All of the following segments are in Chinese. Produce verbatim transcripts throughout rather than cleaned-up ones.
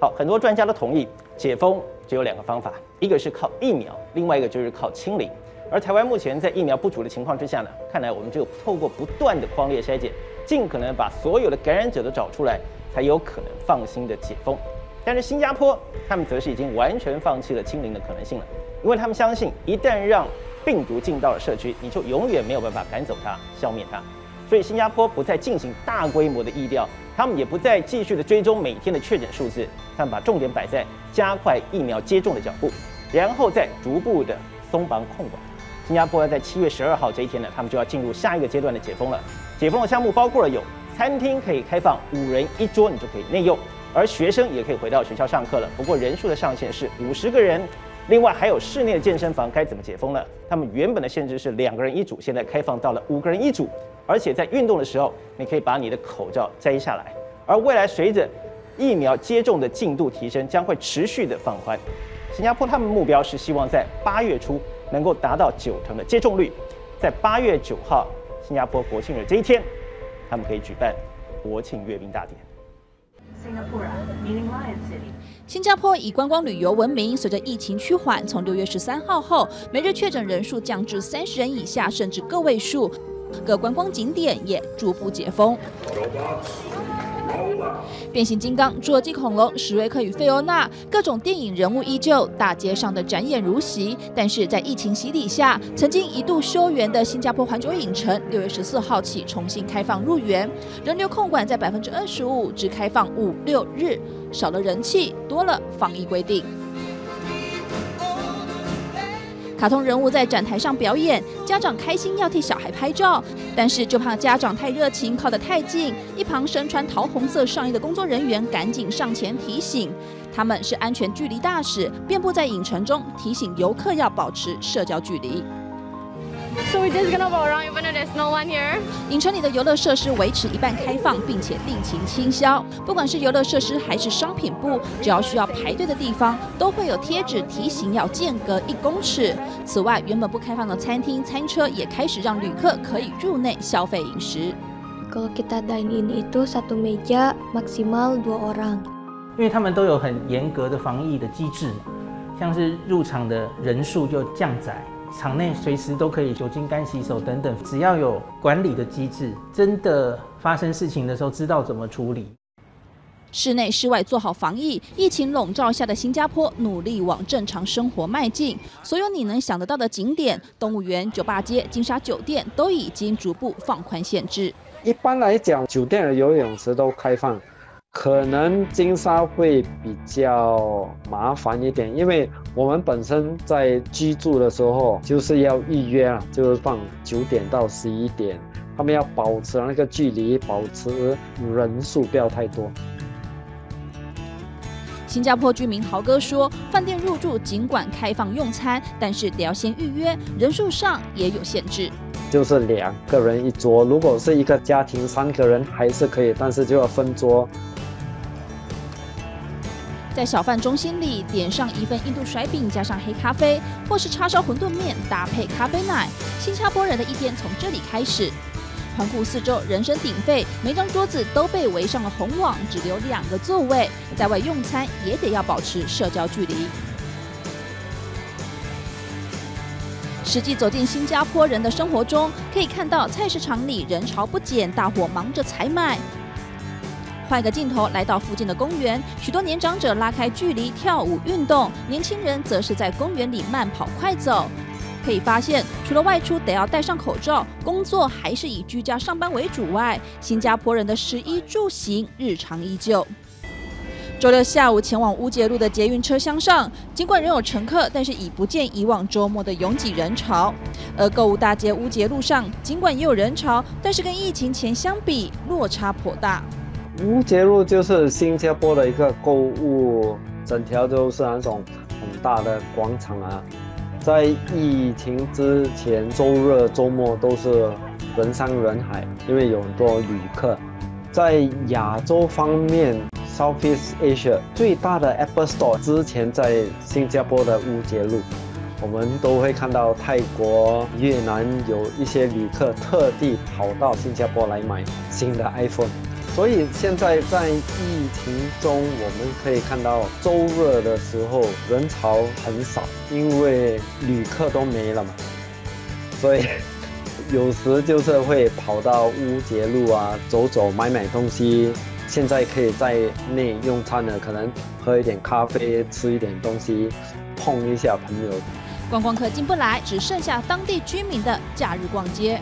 好，很多专家都同意，解封只有两个方法，一个是靠疫苗，另外一个就是靠清零。而台湾目前在疫苗不足的情况之下呢，看来我们只有透过不断的匡列筛检，尽可能把所有的感染者都找出来，才有可能放心的解封。但是新加坡他们则是已经完全放弃了清零的可能性了，因为他们相信，一旦让病毒进到了社区，你就永远没有办法赶走它、消灭它。所以新加坡不再进行大规模的疫调，他们也不再继续的追踪每天的确诊数字，他们把重点摆在加快疫苗接种的脚步，然后再逐步的松绑控管。新加坡在七月十二号这一天呢，他们就要进入下一个阶段的解封了。解封的项目包括了有餐厅可以开放五人一桌，你就可以内用，而学生也可以回到学校上课了。不过人数的上限是五十个人。另外还有室内的健身房该怎么解封呢？他们原本的限制是两个人一组，现在开放到了五个人一组，而且在运动的时候，你可以把你的口罩摘下来。而未来随着疫苗接种的进度提升，将会持续的放宽。新加坡他们目标是希望在八月初能够达到九成的接种率，在八月九号新加坡国庆日这一天，他们可以举办国庆阅兵大典。 新加坡以观光旅游闻名，随着疫情趋缓，从六月十三号后，每日确诊人数降至三十人以下，甚至个位数。各观光景点也逐步解封。变形金刚、侏罗纪恐龙、史瑞克与菲欧娜，各种电影人物依旧，大街上的展演如昔。但是在疫情洗礼下，曾经一度休园的新加坡环球影城，六月十四号起重新开放入园，人流控管在百分之二十五，只开放五六日，少了人气，多了防疫规定。卡通人物在展台上表演，家长开心要替小孩拍照，但是就怕家长太热情，靠得太近。一旁身穿桃红色上衣的工作人员赶紧上前提醒，他们是安全距离大使，遍布在影城中提醒游客要保持社交距离。 So we're just gonna walk around even though there's no one here. 影城里的游乐设施维持一半开放，并且另行清销。不管是游乐设施还是商品部，只要需要排队的地方，都会有贴纸提醒要间隔一公尺。此外，原本不开放的餐厅、餐车也开始让旅客可以入内消费饮食。 Kalau kita dine in itu satu meja maksimal dua orang. 因为他们都有很严格的防疫的机制，像是入场的人数就降载。场内随时都可以酒精干洗手等等，只要有管理的机制，真的发生事情的时候知道怎么处理。 室内室外做好防疫，疫情笼罩下的新加坡努力往正常生活迈进。所有你能想得到的景点、动物园、酒吧街、金沙酒店都已经逐步放宽限制。 一般来讲，酒店的游泳池都开放。可能金沙会比较麻烦一点，因为我们本身在居住的时候就是要预约啊，就是放九点到十一点，他们要保持那个距离，保持人数不要太多。 新加坡居民豪哥说，饭店入住尽管开放用餐，但是得要先预约，人数上也有限制。 就是两个人一桌，如果是一个家庭三个人还是可以，但是就要分桌。 在小贩中心里点上一份印度甩饼，加上黑咖啡，或是叉烧馄饨面搭配咖啡奶。新加坡人的一天从这里开始。环顾四周，人声鼎沸，每张桌子都被围上了红网，只留两个座位。在外用餐也得要保持社交距离。实际走进新加坡人的生活中，可以看到菜市场里人潮不减，大伙忙着采买。换一个镜头，来到附近的公园，许多年长者拉开距离跳舞运动，年轻人则是在公园里慢跑快走。可以发现，除了外出得要戴上口罩，工作还是以居家上班为主外，新加坡人的食衣住行日常依旧。周六下午前往乌节路的捷运车厢上，尽管仍有乘客，但是已不见以往周末的拥挤人潮。而购物大街乌节路上，尽管也有人潮，但是跟疫情前相比，落差颇大。 乌节路就是新加坡的一个购物，整条都是那种很大的广场啊。在疫情之前，周日、周末都是人山人海，因为有很多旅客。在亚洲方面 ，Southeast Asia 最大的 Apple Store 之前在新加坡的乌节路，我们都会看到泰国、越南有一些旅客特地跑到新加坡来买新的 iPhone。 所以现在在疫情中，我们可以看到周日的时候人潮很少，因为旅客都没了嘛，所以有时就是会跑到乌节路啊走走买买东西。现在可以在内用餐的，可能喝一点咖啡，吃一点东西，碰一下朋友。 观光客进不来，只剩下当地居民的假日逛街。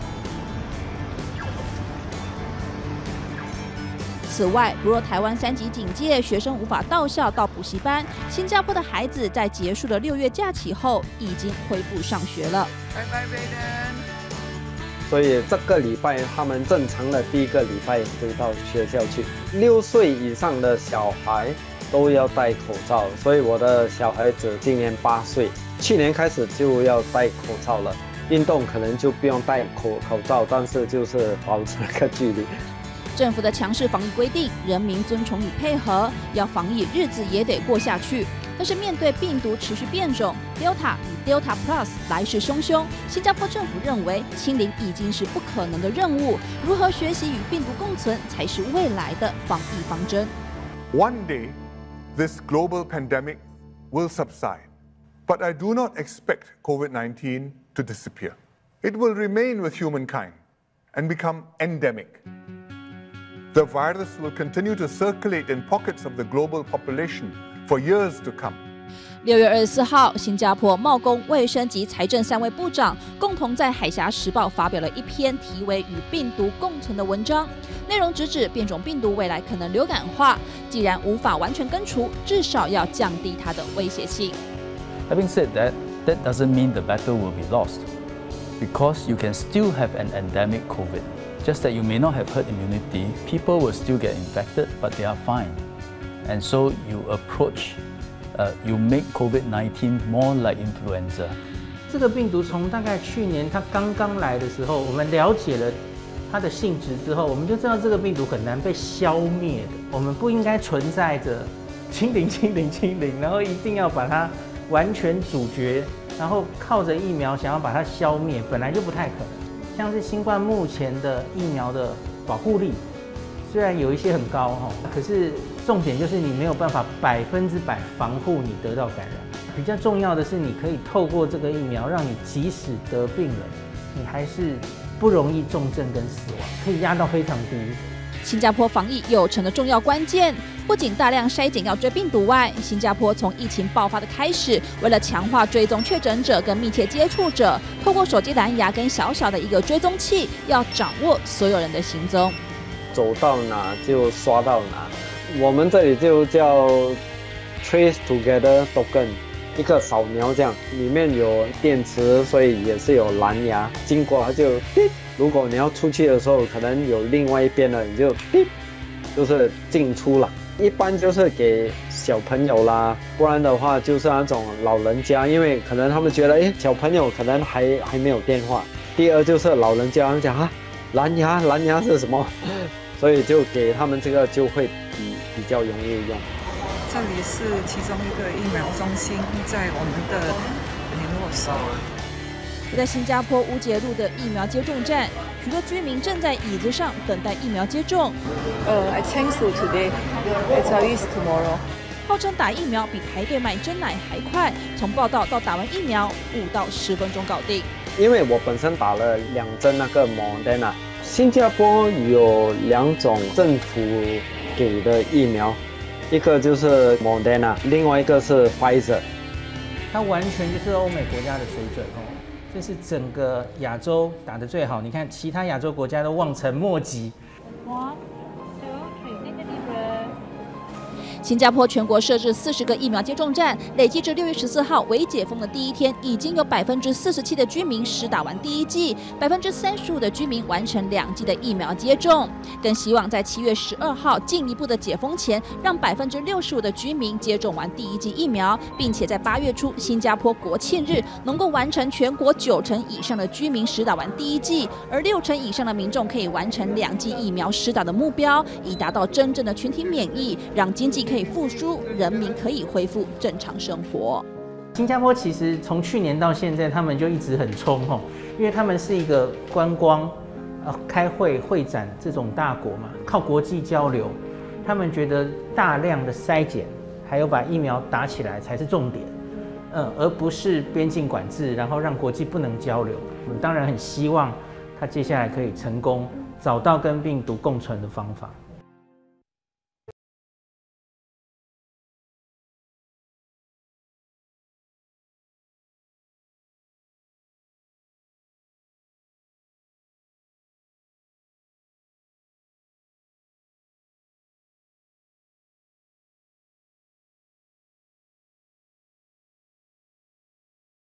此外，不若台湾三级警戒，学生无法到校到补习班，新加坡的孩子在结束了六月假期后，已经恢复上学了。拜拜，贝登。 所以这个礼拜他们正常的第一个礼拜回到学校去。六岁以上的小孩都要戴口罩，所以我的小孩子今年八岁，去年开始就要戴口罩了。运动可能就不用戴口口罩，但是就是保持那个距离。 政府的强势防疫规定，人民遵从与配合，要防疫日子也得过下去。但是面对病毒持续变种 ，Delta 与 Delta Plus 来势汹汹，新加坡政府认为清零已经是不可能的任务，如何学习与病毒共存才是未来的防疫方针。 One day, this global pandemic will subside, but I do not expect COVID nineteen to disappear. It will remain with humankind and become endemic. The virus will continue to circulate in pockets of the global population for years to come. 六月二十四号，新加坡贸工、卫生及财政三位部长共同在《海峡时报》发表了一篇题为《与病毒共存》的文章，内容直指变种病毒未来可能流感化，既然无法完全根除，至少要降低它的威胁性。 Having said that, that doesn't mean the battle will be lost, because you can still have an endemic COVID. Just that you may not have herd immunity, people will still get infected, but they are fine. And so you approach, uh, you make COVID nineteen more like influenza. 这个病毒从大概去年它刚刚来的时候，我们了解了它的性质之后，我们就知道这个病毒很难被消灭的。我们不应该存在着清零、清零、清零，然后一定要把它完全阻绝，然后靠着疫苗想要把它消灭，本来就不太可能。像是新冠目前的疫苗的保护力，虽然有一些很高哈，可是重点就是你没有办法百分之百防护你得到感染。比较重要的是，你可以透过这个疫苗，让你即使得病了，你还是不容易重症跟死亡，可以压到非常低。 新加坡防疫有成的重要关键，不仅大量筛检要追病毒外，新加坡从疫情爆发的开始，为了强化追踪确诊者跟密切接触者，透过手机蓝牙跟小小的一个追踪器，要掌握所有人的行踪， 走到哪就刷到哪。我们这里就叫 Trace Together Token， 一个扫描这样，里面有电池，所以也是有蓝牙，经过它就滴。如果你要出去的时候，可能有另外一边的，你就滴，就是进出了。一般就是给小朋友啦，不然的话就是那种老人家，因为可能他们觉得，哎，小朋友可能还还没有电话。第二就是老人家，他们讲啊，蓝牙蓝牙是什么？所以就给他们这个就会比比较容易用。 这里是其中一个疫苗中心，在我们的联络所。 在新加坡乌节路的疫苗接种站，许多居民正在椅子上等待疫苗接种。 呃 I cancel today. It's at least tomorrow. 号称打疫苗比排队买真奶还快，从报到到打完疫苗五到十分钟搞定。 因为我本身打了两针那个 Moderna， 新加坡有两种政府给的疫苗，一个就是 Moderna， 另外一个是 Pfizer。 它完全就是欧美国家的水准哦。这是整个亚洲打得最好，你看其他亚洲国家都望尘莫及。 新加坡全国设置四十个疫苗接种站，累计至六月十四号为解封的第一天，已经有百分之四十七的居民施打完第一剂，百分之三十五的居民完成两剂的疫苗接种。更希望在七月十二号进一步的解封前，让百分之六十五的居民接种完第一剂疫苗，并且在八月初新加坡国庆日能够完成全国九成以上的居民施打完第一剂，而六成以上的民众可以完成两剂疫苗施打的目标，以达到真正的群体免疫，让经济可以可以复苏，人民可以恢复正常生活。 新加坡其实从去年到现在，他们就一直很冲吼，因为他们是一个观光呃开会会展这种大国嘛，靠国际交流，他们觉得大量的筛检，还有把疫苗打起来才是重点，嗯，而不是边境管制，然后让国际不能交流。我们当然很希望他接下来可以成功找到跟病毒共存的方法。